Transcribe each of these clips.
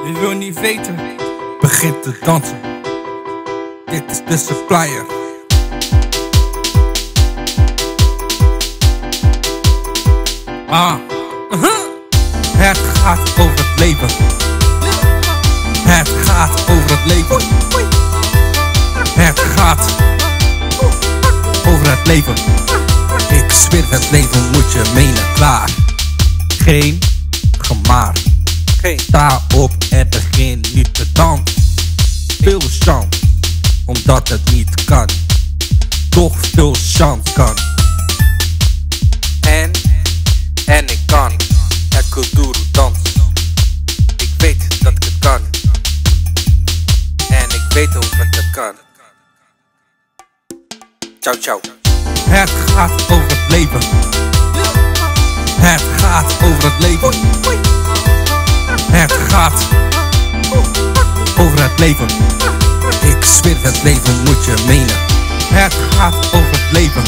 Je wil niet weten, begint te dansen. Dit is de supplier. Het gaat over het leven. Het gaat over het leven. Het gaat over het leven. Ik zweer, het leven moet je menen, klaar. Geen gemaar. Sta op en begin nu te dansen. Veel chance, omdat het niet kan. Toch veel chance kan. En ik kan het kuduro dansen. Ik weet dat ik het kan. En ik weet hoe ik het kan. Ciao, ciao. Het gaat over het leven. Het gaat over het leven. Het gaat over het leven. Ik zweer, het leven moet je menen. Het gaat over het leven.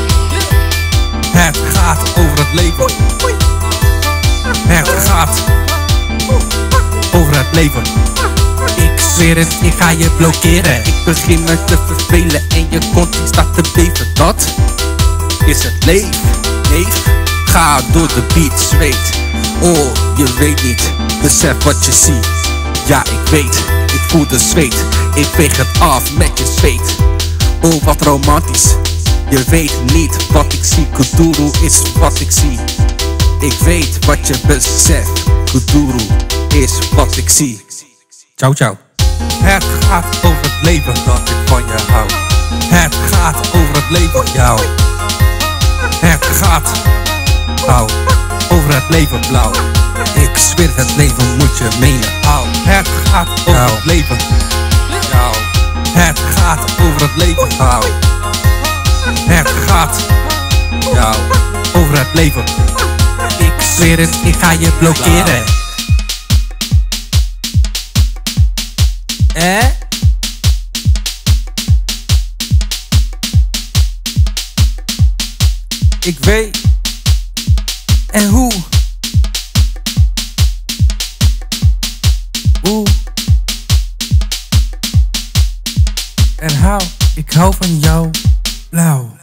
Het gaat over het leven. Het gaat over het leven. Ik zweer het, ik ga je blokkeren. Ik begin me te vervelen en je kont die staat te beven. Dat is het leven, neef. Ga door de beat, zweet. Oh, je weet niet, besef wat je ziet. Ja, ik weet, ik voel de zweet. Ik veeg het af met je zweet. Oh, wat romantisch. Je weet niet wat ik zie. Kuduro is wat ik zie. Ik weet wat je beseft. Kuduro is wat ik zie. Ciao, ciao. Het gaat over het leven dat ik van je hou. Het gaat over het leven, jou. Het gaat over het leven, blauw. Ik zweer, het leven moet je menen. Het gaat over het leven, jou. Het gaat over het leven, jou. Het gaat over het leven. Ik zweer het, ik ga je blokkeren. Ik weet en hoe. En hou, ik hou van jou, blauw.